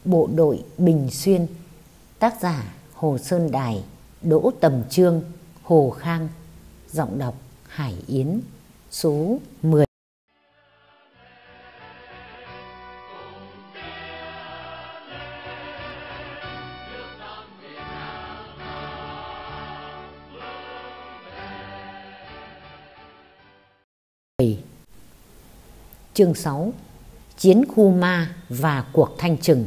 Bộ đội Bình Xuyên. Tác giả Hồ Sơn Đài, Đỗ Tầm Trương, Hồ Khang. Giọng đọc Hải Yến. Số 10. Chương 6. Chiến khu ma và cuộc thanh trừng.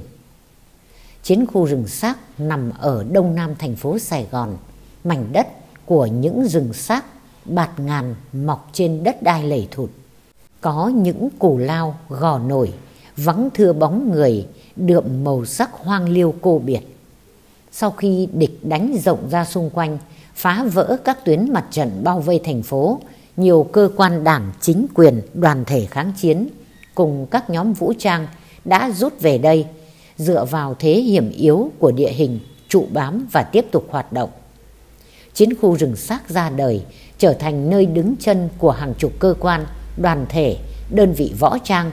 Chiến khu rừng xác nằm ở đông nam thành phố Sài Gòn, mảnh đất của những rừng xác bạt ngàn mọc trên đất đai lầy thụt. Có những cù lao, gò nổi, vắng thưa bóng người, đượm màu sắc hoang liêu cô biệt. Sau khi địch đánh rộng ra xung quanh, phá vỡ các tuyến mặt trận bao vây thành phố, nhiều cơ quan đảng, chính quyền, đoàn thể kháng chiến cùng các nhóm vũ trang đã rút về đây, dựa vào thế hiểm yếu của địa hình trụ bám và tiếp tục hoạt động. Chiến khu rừng xác ra đời, trở thành nơi đứng chân của hàng chục cơ quan, đoàn thể, đơn vị võ trang.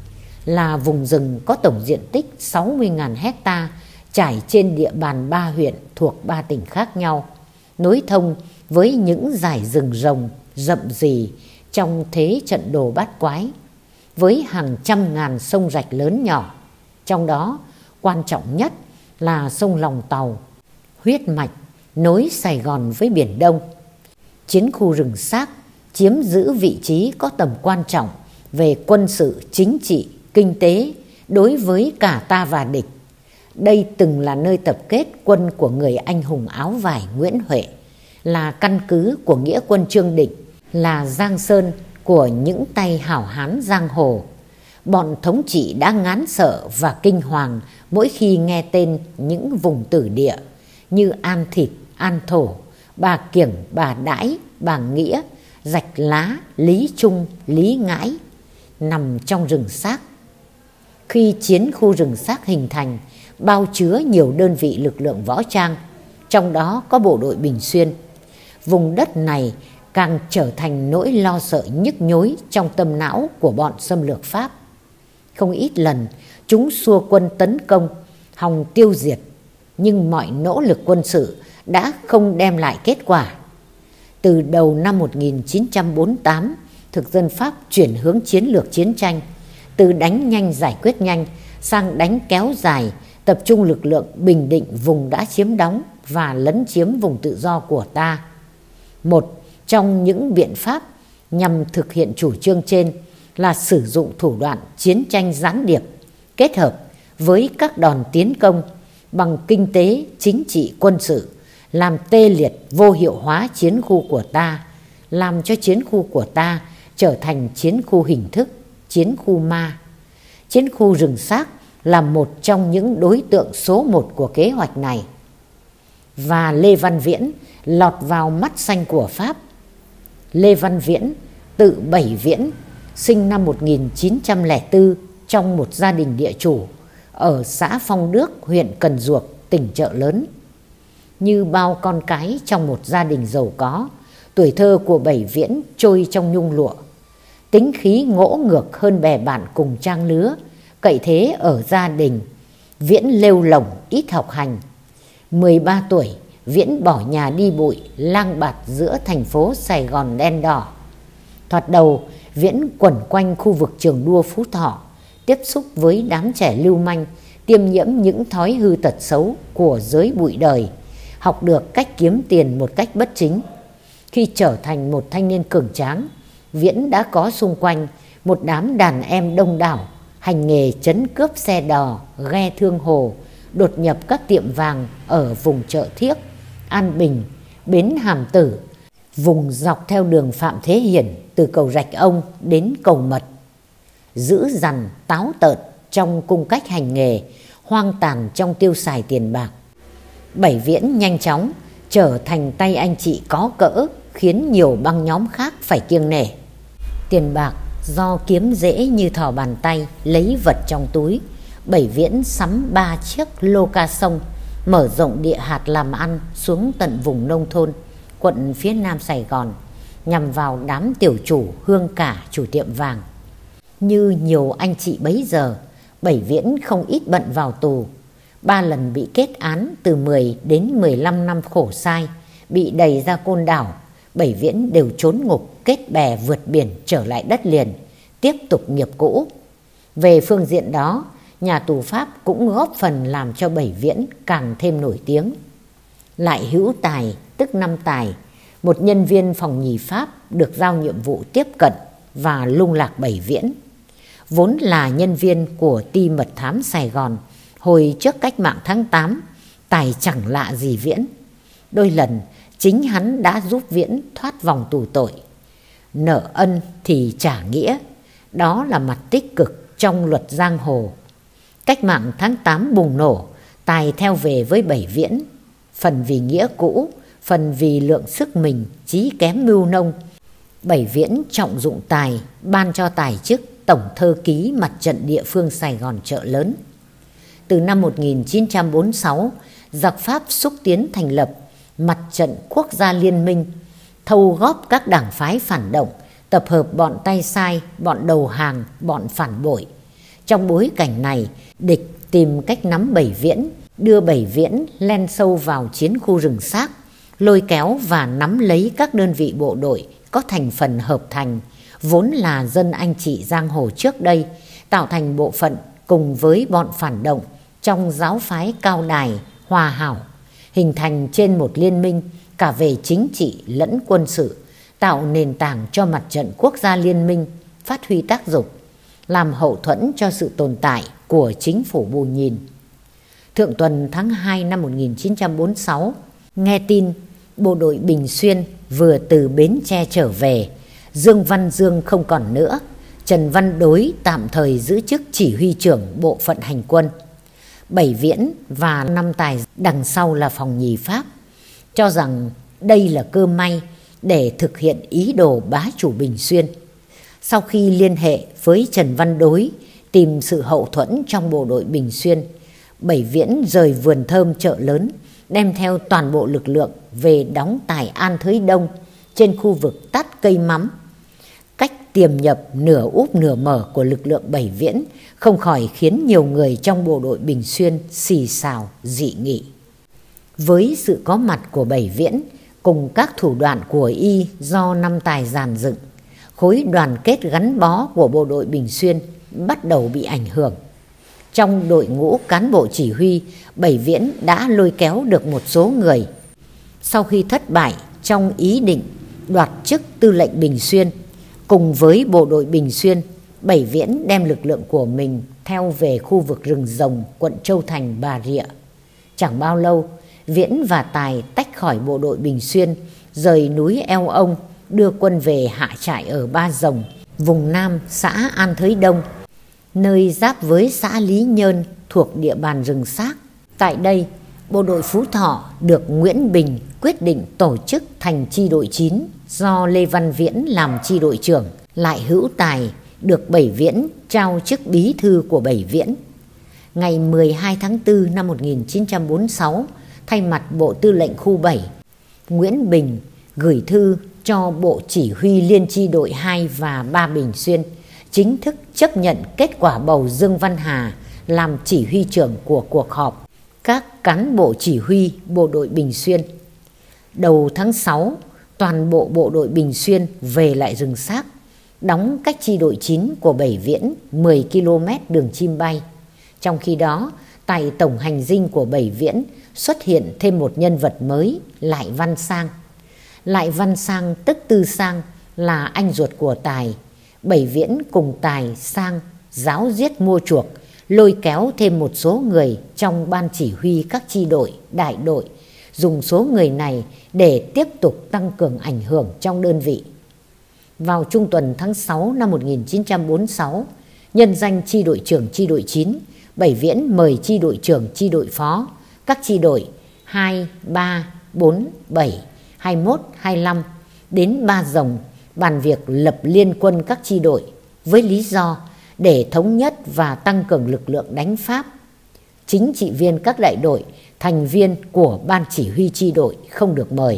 Là vùng rừng có tổng diện tích 60.000 hecta, trải trên địa bàn 3 huyện thuộc 3 tỉnh khác nhau, nối thông với những dải rừng rồng rậm rì trong thế trận đồ bát quái, với hàng trăm ngàn sông rạch lớn nhỏ, trong đó quan trọng nhất là sông Lòng Tàu, huyết mạch nối Sài Gòn với Biển Đông. Chiến khu rừng xác chiếm giữ vị trí có tầm quan trọng về quân sự, chính trị, kinh tế đối với cả ta và địch. Đây từng là nơi tập kết quân của người anh hùng áo vải Nguyễn Huệ, là căn cứ của nghĩa quân Trương Định, là giang sơn của những tay hảo hán giang hồ. Bọn thống trị đã ngán sợ và kinh hoàng mỗi khi nghe tên những vùng tử địa như An Thịt, An Thổ, Bà Kiểng, Bà Đãi, Bà Nghĩa, Rạch Lá, Lý Trung, Lý Ngãi nằm trong rừng xác. Khi chiến khu rừng xác hình thành, bao chứa nhiều đơn vị lực lượng võ trang, trong đó có bộ đội Bình Xuyên. Vùng đất này càng trở thành nỗi lo sợ nhức nhối trong tâm não của bọn xâm lược Pháp. Không ít lần chúng xua quân tấn công, hòng tiêu diệt, nhưng mọi nỗ lực quân sự đã không đem lại kết quả. Từ đầu năm 1948, thực dân Pháp chuyển hướng chiến lược chiến tranh, từ đánh nhanh giải quyết nhanh sang đánh kéo dài, tập trung lực lượng bình định vùng đã chiếm đóng và lấn chiếm vùng tự do của ta. Một trong những biện pháp nhằm thực hiện chủ trương trên là sử dụng thủ đoạn chiến tranh gián điệp kết hợp với các đòn tiến công bằng kinh tế, chính trị, quân sự, làm tê liệt, vô hiệu hóa chiến khu của ta, làm cho chiến khu của ta trở thành chiến khu hình thức, chiến khu ma. Chiến khu rừng xác là một trong những đối tượng số 1 của kế hoạch này. Và Lê Văn Viễn lọt vào mắt xanh của Pháp. Lê Văn Viễn, tự Bảy Viễn, sinh năm 1904 trong một gia đình địa chủ ở xã Phong Đức, huyện Cần Duộc, tỉnh Chợ Lớn. Như bao con cái trong một gia đình giàu có, tuổi thơ của Bảy Viễn trôi trong nhung lụa. Tính khí ngỗ ngược hơn bè bạn cùng trang lứa, cậy thế ở gia đình. Viễn lêu lổng, ít học hành. 13 tuổi, Viễn bỏ nhà đi bụi, lang bạt giữa thành phố Sài Gòn đen đỏ. Thoạt đầu, Viễn quẩn quanh khu vực trường đua Phú Thọ, tiếp xúc với đám trẻ lưu manh, tiêm nhiễm những thói hư tật xấu của giới bụi đời, học được cách kiếm tiền một cách bất chính. Khi trở thành một thanh niên cường tráng, Viễn đã có xung quanh một đám đàn em đông đảo, hành nghề trấn cướp xe đò, ghe thương hồ, đột nhập các tiệm vàng ở vùng Chợ Thiếc, An Bình, Bến Hàm Tử, vùng dọc theo đường Phạm Thế Hiển từ cầu Rạch Ông đến cầu Mật. Dữ dằn, táo tợn trong cung cách hành nghề, hoang tàn trong tiêu xài tiền bạc. Bảy Viễn nhanh chóng trở thành tay anh chị có cỡ, khiến nhiều băng nhóm khác phải kiêng nể. Tiền bạc do kiếm dễ như thò bàn tay, lấy vật trong túi, Bảy Viễn sắm 3 chiếc lô ca sông, mở rộng địa hạt làm ăn xuống tận vùng nông thôn, quận phía nam Sài Gòn, nhằm vào đám tiểu chủ hương cả chủ tiệm vàng. Như nhiều anh chị bấy giờ, Bảy Viễn không ít bận vào tù, 3 lần bị kết án từ 10 đến 15 năm khổ sai, bị đày ra Côn Đảo. Bảy Viễn đều trốn ngục, kết bè vượt biển trở lại đất liền, tiếp tục nghiệp cũ. Về phương diện đó, nhà tù Pháp cũng góp phần làm cho Bảy Viễn càng thêm nổi tiếng. Lại Hữu Tài, tức Năm Tài, một nhân viên phòng nhì Pháp được giao nhiệm vụ tiếp cận và lung lạc Bảy Viễn. Vốn là nhân viên của ty mật thám Sài Gòn hồi trước cách mạng tháng 8, Tài chẳng lạ gì Viễn. Đôi lần chính hắn đã giúp Viễn thoát vòng tù tội. Nợ ân thì trả nghĩa, đó là mặt tích cực trong luật giang hồ. Cách mạng tháng 8 bùng nổ, Tài theo về với Bảy Viễn, phần vì nghĩa cũ, phần vì lượng sức mình chí kém mưu nông. Bảy Viễn trọng dụng Tài, ban cho Tài chức tổng thơ ký mặt trận địa phương Sài Gòn Chợ Lớn. Từ năm 1946, giặc Pháp xúc tiến thành lập Mặt trận Quốc gia Liên minh, thâu góp các đảng phái phản động, tập hợp bọn tay sai, bọn đầu hàng, bọn phản bội. Trong bối cảnh này, địch tìm cách nắm Bảy Viễn, đưa Bảy Viễn len sâu vào chiến khu rừng xác, lôi kéo và nắm lấy các đơn vị bộ đội có thành phần hợp thành, vốn là dân anh chị giang hồ trước đây, tạo thành bộ phận cùng với bọn phản động trong giáo phái Cao Đài, Hòa Hảo, hình thành trên một liên minh cả về chính trị lẫn quân sự, tạo nền tảng cho Mặt trận Quốc gia Liên minh phát huy tác dụng, làm hậu thuẫn cho sự tồn tại của chính phủ Bù Nhìn. Thượng tuần tháng 2 năm 1946, nghe tin bộ đội Bình Xuyên vừa từ Bến Tre trở về, Dương Văn Dương không còn nữa, Trần Văn Đối tạm thời giữ chức chỉ huy trưởng bộ phận hành quân. Bảy Viễn và Năm Tài đằng sau là phòng nhì Pháp, cho rằng đây là cơ may để thực hiện ý đồ bá chủ Bình Xuyên. Sau khi liên hệ với Trần Văn Đối tìm sự hậu thuẫn trong bộ đội Bình Xuyên, Bảy Viễn rời vườn thơm Chợ Lớn, đem theo toàn bộ lực lượng về đóng tại An Thới Đông trên khu vực Tát Cây Mắm. Cách tiềm nhập nửa úp nửa mở của lực lượng Bảy Viễn không khỏi khiến nhiều người trong bộ đội Bình Xuyên xì xào dị nghị. Với sự có mặt của Bảy Viễn cùng các thủ đoạn của y do Năm Tài dàn dựng, khối đoàn kết gắn bó của bộ đội Bình Xuyên bắt đầu bị ảnh hưởng. Trong đội ngũ cán bộ chỉ huy, Bảy Viễn đã lôi kéo được một số người. Sau khi thất bại trong ý định đoạt chức tư lệnh Bình Xuyên, cùng với bộ đội Bình Xuyên, Bảy Viễn đem lực lượng của mình theo về khu vực rừng Rồng, quận Châu Thành, Bà Rịa. Chẳng bao lâu, Viễn và Tài tách khỏi bộ đội Bình Xuyên, rời núi Eo Ông, đưa quân về hạ trại ở Ba Rồng, vùng Nam xã An Thới Đông, nơi giáp với xã Lý Nhơn thuộc địa bàn rừng xác. Tại đây, bộ đội Phú Thọ được Nguyễn Bình quyết định tổ chức thành chi đội 9 do Lê Văn Viễn làm chi đội trưởng. Lại Hữu Tài được Bảy Viễn trao chức bí thư của Bảy Viễn. Ngày 12 tháng 4 năm 1946, thay mặt Bộ Tư lệnh Khu 7, Nguyễn Bình gửi thư cho Bộ Chỉ huy Liên chi đội 2 và 3 Bình Xuyên, chính thức chấp nhận kết quả bầu Dương Văn Hà làm chỉ huy trưởng của cuộc họp các cán bộ chỉ huy bộ đội Bình Xuyên. Đầu tháng 6, toàn bộ bộ đội Bình Xuyên về lại rừng xác, đóng cách chi đội 9 của Bảy Viễn 10 km đường chim bay. Trong khi đó, tại tổng hành dinh của Bảy Viễn xuất hiện thêm một nhân vật mới, Lại Văn Sang. Lại Văn Sang tức Tư Sang là anh ruột của Tài. Bảy Viễn cùng Tài, Sang giáo giết mua chuộc, lôi kéo thêm một số người trong ban chỉ huy các chi đội, đại đội, dùng số người này để tiếp tục tăng cường ảnh hưởng trong đơn vị. Vào trung tuần tháng 6 năm 1946, nhân danh chi đội trưởng chi đội 9, Bảy Viễn mời chi đội trưởng chi đội phó, các chi đội 2, 3, 4, 7, 21, 25 đến Ba Rồng bàn việc lập liên quân các chi đội với lý do để thống nhất và tăng cường lực lượng đánh Pháp. Chính trị viên các đại đội, thành viên của ban chỉ huy chi đội không được mời.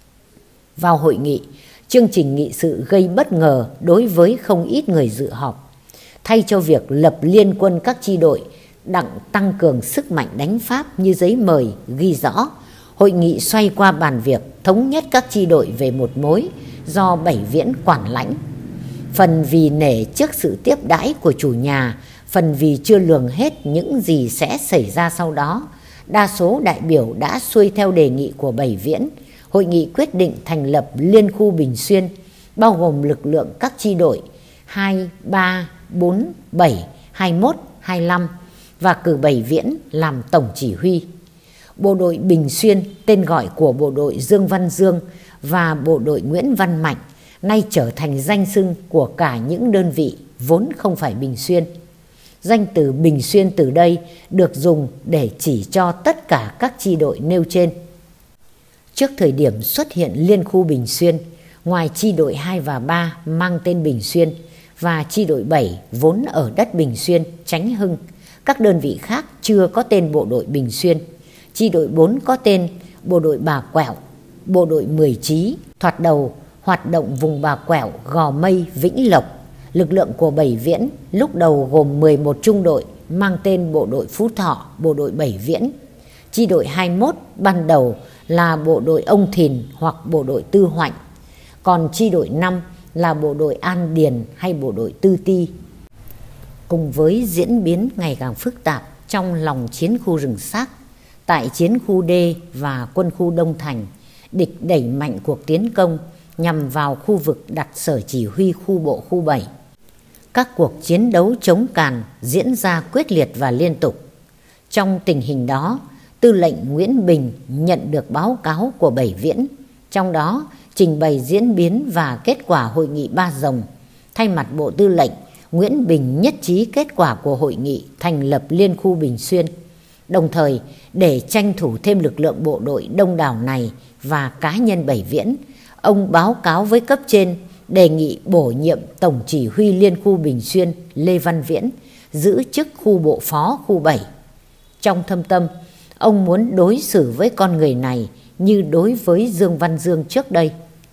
Vào hội nghị, chương trình nghị sự gây bất ngờ đối với không ít người dự họp. thay cho việc lập liên quân các chi đội đặng tăng cường sức mạnh đánh Pháp như giấy mời ghi rõ, hội nghị xoay qua bàn việc thống nhất các chi đội về một mối do Bảy Viễn quản lãnh. Phần vì nể trước sự tiếp đãi của chủ nhà, phần vì chưa lường hết những gì sẽ xảy ra sau đó, đa số đại biểu đã xuôi theo đề nghị của Bảy Viễn. Hội nghị quyết định thành lập Liên khu Bình Xuyên, bao gồm lực lượng các chi đội 2, 3, 4, 7, 21, 25 và cử Bảy Viễn làm tổng chỉ huy. Bộ đội Bình Xuyên, tên gọi của bộ đội Dương Văn Dương và bộ đội Nguyễn Văn Mạnh, nay trở thành danh xưng của cả những đơn vị vốn không phải Bình Xuyên. Danh từ Bình Xuyên từ đây được dùng để chỉ cho tất cả các chi đội nêu trên. Trước thời điểm xuất hiện Liên khu Bình Xuyên, ngoài chi đội 2 và 3 mang tên Bình Xuyên và chi đội 7 vốn ở đất Bình Xuyên, Chánh Hưng, các đơn vị khác chưa có tên bộ đội Bình Xuyên. Chi đội 4 có tên bộ đội Bà Quẹo, bộ đội 10 Chí, thoạt đầu hoạt động vùng Bà Quẹo, Gò Mây, Vĩnh Lộc. Lực lượng của Bảy Viễn lúc đầu gồm 11 trung đội mang tên bộ đội Phú Thọ, bộ đội Bảy Viễn. Chi đội 21 ban đầu là bộ đội Ông Thìn hoặc bộ đội Tư Hoạnh, còn chi đội 5 là bộ đội An Điền hay bộ đội Tư Ti. Cùng với diễn biến ngày càng phức tạp trong lòng chiến khu rừng Xác, tại chiến khu D và quân khu Đông Thành, địch đẩy mạnh cuộc tiến công nhằm vào khu vực đặt sở chỉ huy khu bộ khu 7. Các cuộc chiến đấu chống càn diễn ra quyết liệt và liên tục. Trong tình hình đó, Tư lệnh Nguyễn Bình nhận được báo cáo của Bảy Viễn, trong đó trình bày diễn biến và kết quả hội nghị Ba Rồng. Thay mặt Bộ Tư lệnh, Nguyễn Bình nhất trí kết quả của hội nghị thành lập Liên khu Bình Xuyên. Đồng thời, để tranh thủ thêm lực lượng bộ đội đông đảo này và cá nhân Bảy Viễn, ông báo cáo với cấp trên đề nghị bổ nhiệm tổng chỉ huy Liên khu Bình Xuyên Lê Văn Viễn giữ chức khu bộ phó khu 7. Trong thâm tâm, ông muốn đối xử với con người này như đối với Dương Văn Dương trước đây.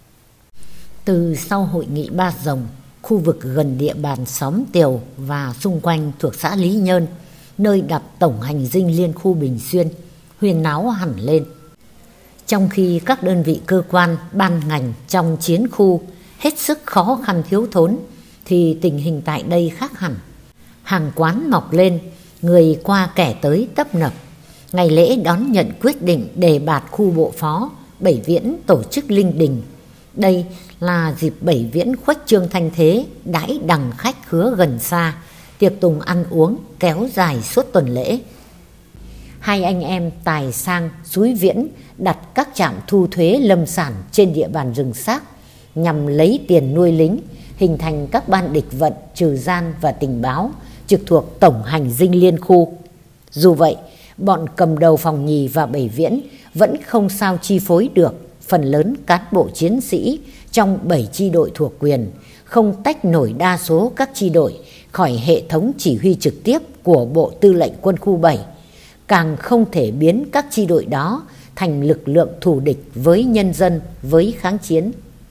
Từ sau hội nghị Ba Rồng, khu vực gần địa bàn xóm Tiều và xung quanh thuộc xã Lý Nhơn, nơi đặt tổng hành dinh Liên khu Bình Xuyên, huyên náo hẳn lên. Trong khi các đơn vị cơ quan, ban ngành trong chiến khu hết sức khó khăn thiếu thốn, thì tình hình tại đây khác hẳn. Hàng quán mọc lên, người qua kẻ tới tấp nập. Ngày lễ đón nhận quyết định đề bạt khu bộ phó, Bảy Viễn tổ chức linh đình. Đây là dịp Bảy Viễn khuếch trương thanh thế, đãi đằng khách khứa gần xa, tiệc tùng ăn uống kéo dài suốt tuần lễ. Hai anh em Tài Sang, Súi Viễn đặt các trạm thu thuế lâm sản trên địa bàn rừng Xác nhằm lấy tiền nuôi lính, hình thành các ban địch vận, trừ gian và tình báo trực thuộc tổng hành dinh Liên khu. Dù vậy, bọn cầm đầu Phòng Nhì và Bảy Viễn vẫn không sao chi phối được phần lớn cán bộ chiến sĩ trong 7 chi đội thuộc quyền, không tách nổi đa số các chi đội khỏi hệ thống chỉ huy trực tiếp của Bộ Tư lệnh Quân khu 7, càng không thể biến các chi đội đó thành lực lượng thù địch với nhân dân, với kháng chiến.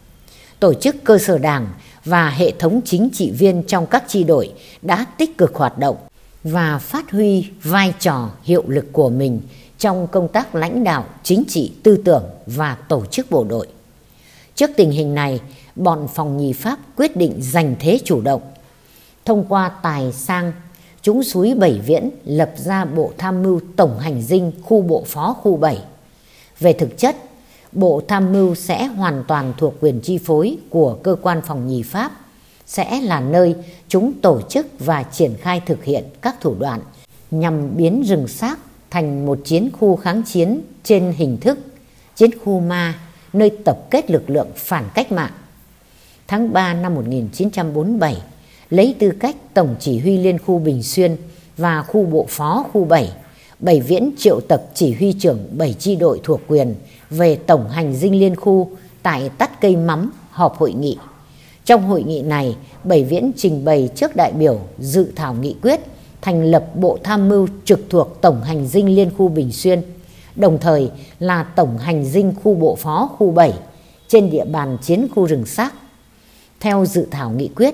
Tổ chức cơ sở đảng và hệ thống chính trị viên trong các chi đội đã tích cực hoạt động và phát huy vai trò hiệu lực của mình trong công tác lãnh đạo chính trị, tư tưởng và tổ chức bộ đội. Trước tình hình này, bọn Phòng Nhì Pháp quyết định giành thế chủ động. Thông qua Tài Sang, chúng xúi Bảy Viễn lập ra Bộ Tham mưu Tổng hành dinh khu bộ phó khu 7. Về thực chất, Bộ Tham mưu sẽ hoàn toàn thuộc quyền chi phối của cơ quan Phòng Nhì Pháp, sẽ là nơi chúng tổ chức và triển khai thực hiện các thủ đoạn nhằm biến rừng Xác thành một chiến khu kháng chiến trên hình thức chiến khu ma, nơi tập kết lực lượng phản cách mạng. Tháng 3 năm 1947, lấy tư cách tổng chỉ huy Liên khu Bình Xuyên và khu bộ phó khu 7, Bảy Viễn triệu tập chỉ huy trưởng 7 chi đội thuộc quyền về tổng hành dinh Liên khu tại Tắt Cây Mắm họp hội nghị. Trong hội nghị này, Bảy Viễn trình bày trước đại biểu dự thảo nghị quyết thành lập Bộ Tham mưu trực thuộc tổng hành dinh Liên khu Bình Xuyên, đồng thời là tổng hành dinh khu bộ phó khu 7 trên địa bàn chiến khu rừng Xác. Theo dự thảo nghị quyết,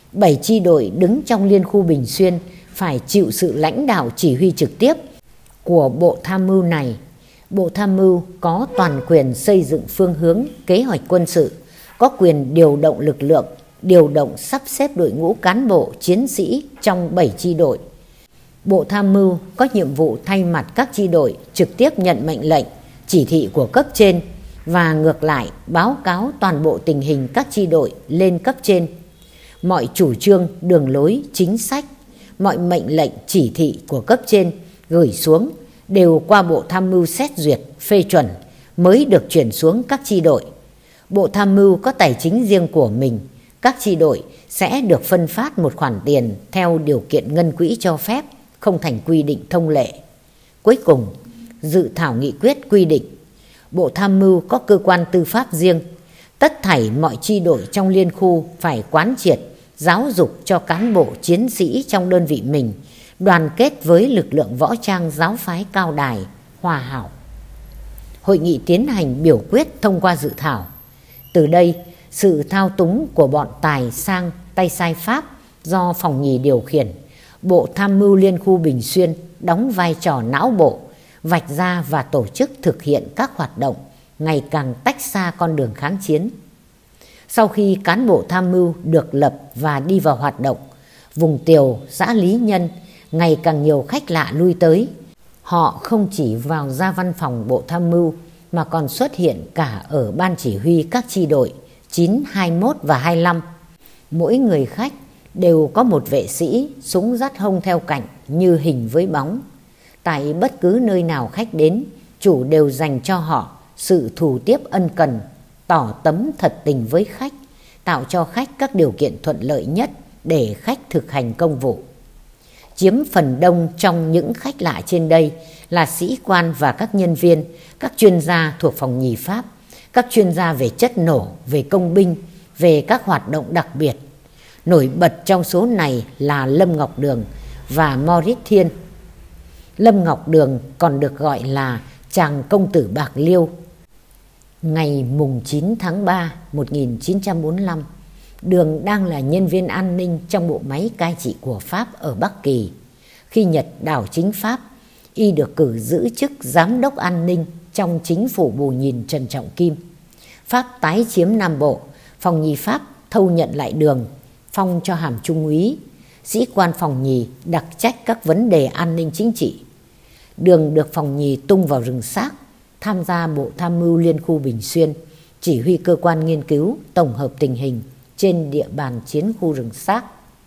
7 chi đội đứng trong Liên khu Bình Xuyên phải chịu sự lãnh đạo chỉ huy trực tiếp của Bộ Tham mưu này. Bộ Tham mưu có toàn quyền xây dựng phương hướng, kế hoạch quân sự, có quyền điều động lực lượng, điều động sắp xếp đội ngũ cán bộ, chiến sĩ trong 7 chi đội. Bộ Tham mưu có nhiệm vụ thay mặt các chi đội trực tiếp nhận mệnh lệnh, chỉ thị của cấp trên và ngược lại báo cáo toàn bộ tình hình các chi đội lên cấp trên. Mọi chủ trương, đường lối, chính sách, mọi mệnh lệnh, chỉ thị của cấp trên gửi xuống đều qua Bộ Tham mưu xét duyệt, phê chuẩn mới được chuyển xuống các chi đội. Bộ Tham mưu có tài chính riêng của mình. Các chi đội sẽ được phân phát một khoản tiền theo điều kiện ngân quỹ cho phép, không thành quy định thông lệ. Cuối cùng, dự thảo nghị quyết quy định Bộ Tham mưu có cơ quan tư pháp riêng. Tất thảy mọi chi đội trong liên khu phải quán triệt, giáo dục cho cán bộ chiến sĩ trong đơn vị mình đoàn kết với lực lượng võ trang giáo phái cao đài, hòa hảo. Hội nghị tiến hành biểu quyết thông qua dự thảo. Từ đây, sự thao túng của bọn Tài Sang tay sai Pháp do Phòng Nhì điều khiển, Bộ Tham mưu Liên khu Bình Xuyên đóng vai trò não bộ, vạch ra và tổ chức thực hiện các hoạt động ngày càng tách xa con đường kháng chiến. Sau khi cán bộ tham mưu được lập và đi vào hoạt động, vùng Tiều, xã Lý Nhân ngày càng nhiều khách lạ lui tới. Họ không chỉ vào ra văn phòng Bộ Tham mưu mà còn xuất hiện cả ở ban chỉ huy các chi đội 9, 21 và 25. Mỗi người khách đều có một vệ sĩ, súng dắt hông theo cạnh như hình với bóng. Tại bất cứ nơi nào khách đến, chủ đều dành cho họ sự thủ tiếp ân cần, tỏ tấm thật tình với khách, tạo cho khách các điều kiện thuận lợi nhất để khách thực hành công vụ. Chiếm phần đông trong những khách lạ trên đây là sĩ quan và các nhân viên, các chuyên gia thuộc Phòng Nhì Pháp, các chuyên gia về chất nổ, về công binh, về các hoạt động đặc biệt. Nổi bật trong số này là Lâm Ngọc Đường và Maurice Thiên. Lâm Ngọc Đường còn được gọi là chàng công tử Bạc Liêu. Ngày mùng 9 tháng 3 1945, Đường đang là nhân viên an ninh trong bộ máy cai trị của Pháp ở Bắc Kỳ. Khi Nhật đảo chính Pháp, y được cử giữ chức giám đốc an ninh trong chính phủ Bù Nhìn Trần Trọng Kim. Pháp tái chiếm Nam Bộ, Phòng Nhì Pháp thâu nhận lại Đường, phong cho hàm trung úy. Sĩ quan Phòng Nhì đặc trách các vấn đề an ninh chính trị. Đường được Phòng Nhì tung vào rừng Xác, tham gia Bộ Tham mưu Liên khu Bình Xuyên, chỉ huy cơ quan nghiên cứu tổng hợp tình hình trên địa bàn chiến khu rừng Xác.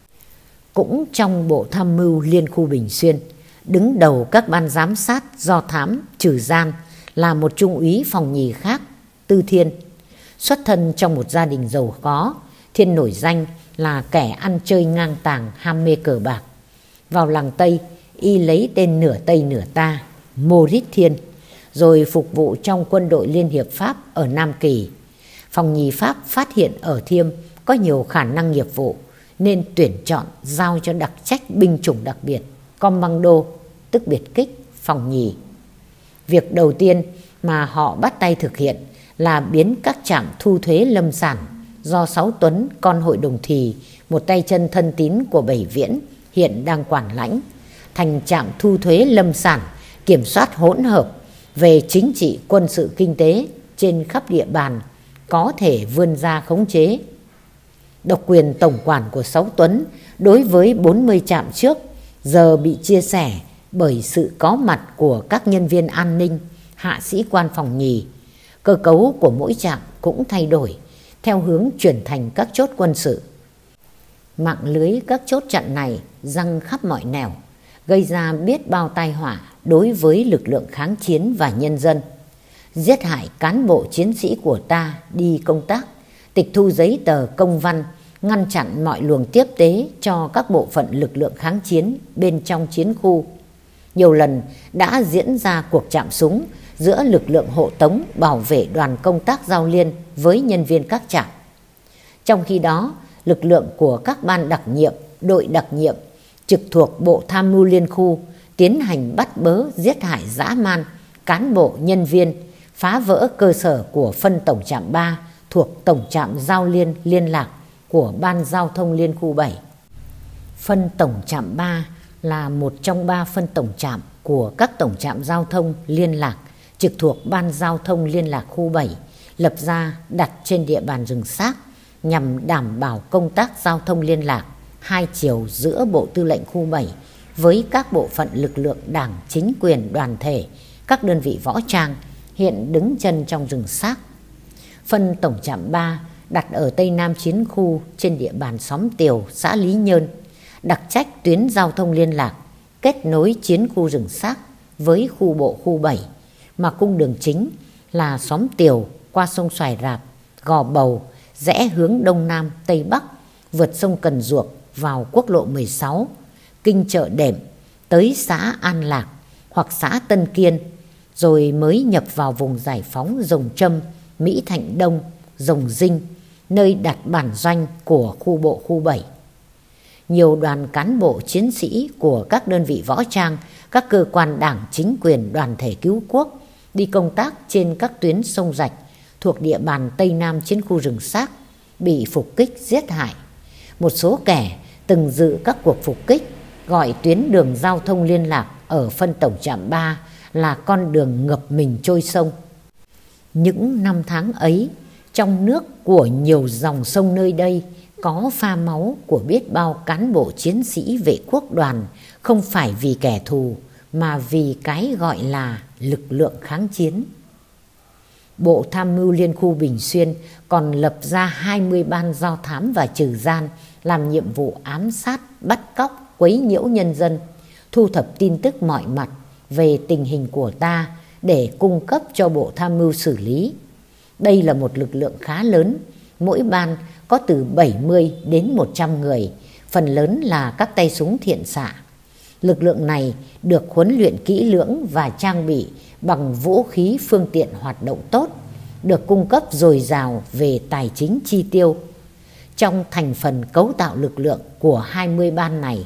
Cũng trong Bộ Tham mưu Liên khu Bình Xuyên, đứng đầu các ban giám sát do thám trừ gian là một trung úy Phòng Nhì khác, Tư Thiên. Xuất thân trong một gia đình giàu có, Thiên nổi danh là kẻ ăn chơi ngang tàng, ham mê cờ bạc. Vào làng Tây, y lấy tên nửa Tây nửa Ta, Maurice Thiên, rồi phục vụ trong quân đội Liên hiệp Pháp ở Nam Kỳ. Phòng Nhì Pháp phát hiện ở Thiêm có nhiều khả năng nghiệp vụ nên tuyển chọn giao cho đặc trách binh chủng đặc biệt Commando, tức biệt kích, Phòng Nhì. Việc đầu tiên mà họ bắt tay thực hiện là biến các trạm thu thuế lâm sản do Sáu Tuấn, con hội đồng Thì, một tay chân thân tín của Bảy Viễn, hiện đang quản lãnh, thành trạm thu thuế lâm sản kiểm soát hỗn hợp về chính trị, quân sự, kinh tế trên khắp địa bàn, có thể vươn ra khống chế. Độc quyền tổng quản của Sáu Tuấn đối với 40 trạm trước giờ bị chia sẻ bởi sự có mặt của các nhân viên an ninh, hạ sĩ quan Phòng Nhì. Cơ cấu của mỗi trạm cũng thay đổi theo hướng chuyển thành các chốt quân sự. Mạng lưới các chốt chặn này giăng khắp mọi nẻo, gây ra biết bao tai họa đối với lực lượng kháng chiến và nhân dân. Giết hại cán bộ chiến sĩ của ta đi công tác, tịch thu giấy tờ công văn, ngăn chặn mọi luồng tiếp tế cho các bộ phận lực lượng kháng chiến bên trong chiến khu. Nhiều lần đã diễn ra cuộc chạm súng giữa lực lượng hộ tống bảo vệ đoàn công tác giao liên với nhân viên các trạm. Trong khi đó, lực lượng của các ban đặc nhiệm, đội đặc nhiệm trực thuộc Bộ Tham mưu Liên khu tiến hành bắt bớ, giết hại dã man cán bộ nhân viên, phá vỡ cơ sở của phân tổng trạm 3 thuộc tổng trạm giao liên liên lạc của Ban Giao thông Liên khu 7. Phân tổng trạm 3 là một trong 3 phân tổng trạm của các tổng trạm giao thông liên lạc trực thuộc Ban Giao thông Liên lạc khu 7, lập ra đặt trên địa bàn rừng xác nhằm đảm bảo công tác giao thông liên lạc hai chiều giữa Bộ Tư lệnh khu 7 với các bộ phận lực lượng đảng, chính quyền, đoàn thể, các đơn vị võ trang hiện đứng chân trong rừng xác. Phân tổng trạm 3 đặt ở Tây Nam Chiến khu trên địa bàn xóm Tiều, xã Lý Nhơn, đặc trách tuyến giao thông liên lạc kết nối chiến khu rừng xác với khu bộ khu 7, mà cung đường chính là xóm Tiều qua sông Xoài Rạp, Gò Bầu, rẽ hướng Đông Nam Tây Bắc, vượt sông Cần Duộc vào quốc lộ 16, kinh Chợ Đệm tới xã An Lạc hoặc xã Tân Kiên, rồi mới nhập vào vùng giải phóng Rồng Trâm, Mỹ Thạnh Đông, Rồng Dinh, nơi đặt bản doanh của khu bộ khu 7. Nhiều đoàn cán bộ chiến sĩ của các đơn vị võ trang, các cơ quan đảng, chính quyền, đoàn thể cứu quốc đi công tác trên các tuyến sông rạch thuộc địa bàn Tây Nam Chiến khu rừng xác bị phục kích giết hại. Một số kẻ từng dự các cuộc phục kích gọi tuyến đường giao thông liên lạc ở phân tổng trạm 3 là con đường ngập mình trôi sông. Những năm tháng ấy, trong nước của nhiều dòng sông nơi đây có pha máu của biết bao cán bộ chiến sĩ vệ quốc đoàn, không phải vì kẻ thù mà vì cái gọi là lực lượng kháng chiến. Bộ Tham mưu Liên khu Bình Xuyên còn lập ra 20 ban do thám và trừ gian làm nhiệm vụ ám sát, bắt cóc, quấy nhiễu nhân dân, thu thập tin tức mọi mặt về tình hình của ta để cung cấp cho Bộ Tham mưu xử lý. Đây là một lực lượng khá lớn, mỗi ban có từ 70 đến 100 người, phần lớn là các tay súng thiện xạ. Lực lượng này được huấn luyện kỹ lưỡng và trang bị bằng vũ khí phương tiện hoạt động tốt, được cung cấp dồi dào về tài chính chi tiêu. Trong thành phần cấu tạo lực lượng của 20 ban này,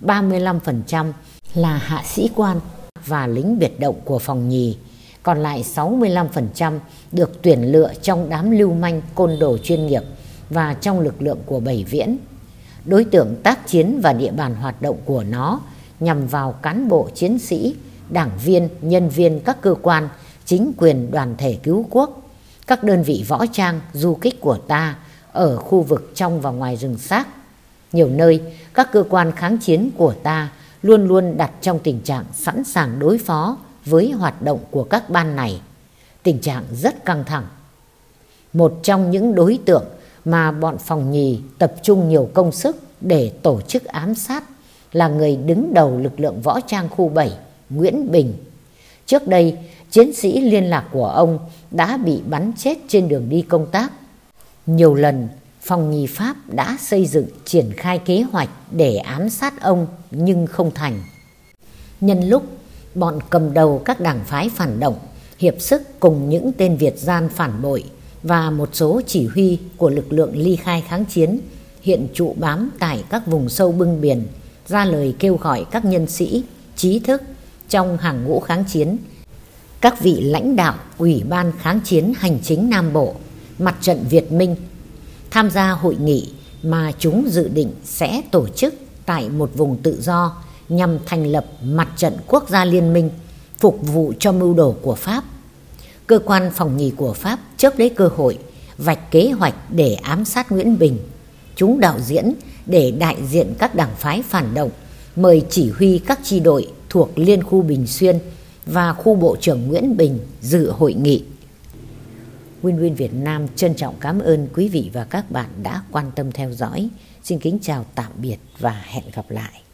35% là hạ sĩ quan và lính biệt động của phòng nhì, còn lại 65% được tuyển lựa trong đám lưu manh côn đồ chuyên nghiệp và trong lực lượng của Bảy Viễn. Đối tượng tác chiến và địa bàn hoạt động của nó nhằm vào cán bộ chiến sĩ, đảng viên, nhân viên các cơ quan, chính quyền, đoàn thể cứu quốc, các đơn vị võ trang, du kích của ta ở khu vực trong và ngoài rừng xác. Nhiều nơi, các cơ quan kháng chiến của ta luôn luôn đặt trong tình trạng sẵn sàng đối phó với hoạt động của các ban này. Tình trạng rất căng thẳng. Một trong những đối tượng mà bọn phòng nhì tập trung nhiều công sức để tổ chức ám sát là người đứng đầu lực lượng võ trang khu 7, Nguyễn Bình. Trước đây, chiến sĩ liên lạc của ông đã bị bắn chết trên đường đi công tác. Nhiều lần, phòng nhì Pháp đã xây dựng triển khai kế hoạch để ám sát ông nhưng không thành. Nhân lúc bọn cầm đầu các đảng phái phản động hiệp sức cùng những tên Việt gian phản bội và một số chỉ huy của lực lượng ly khai kháng chiến hiện trụ bám tại các vùng sâu bưng biển, ra lời kêu gọi các nhân sĩ, trí thức trong hàng ngũ kháng chiến, các vị lãnh đạo Ủy ban Kháng chiến Hành chính Nam Bộ, Mặt trận Việt Minh tham gia hội nghị mà chúng dự định sẽ tổ chức tại một vùng tự do nhằm thành lập Mặt trận Quốc gia Liên minh phục vụ cho mưu đồ của Pháp. Cơ quan phòng nhì của Pháp chớp lấy cơ hội vạch kế hoạch để ám sát Nguyễn Bình. Chúng đạo diễn để đại diện các đảng phái phản động mời chỉ huy các chi đội thuộc Liên khu Bình Xuyên và khu bộ trưởng Nguyễn Bình dự hội nghị. Win Việt Nam trân trọng cảm ơn quý vị và các bạn đã quan tâm theo dõi. Xin kính chào tạm biệt và hẹn gặp lại.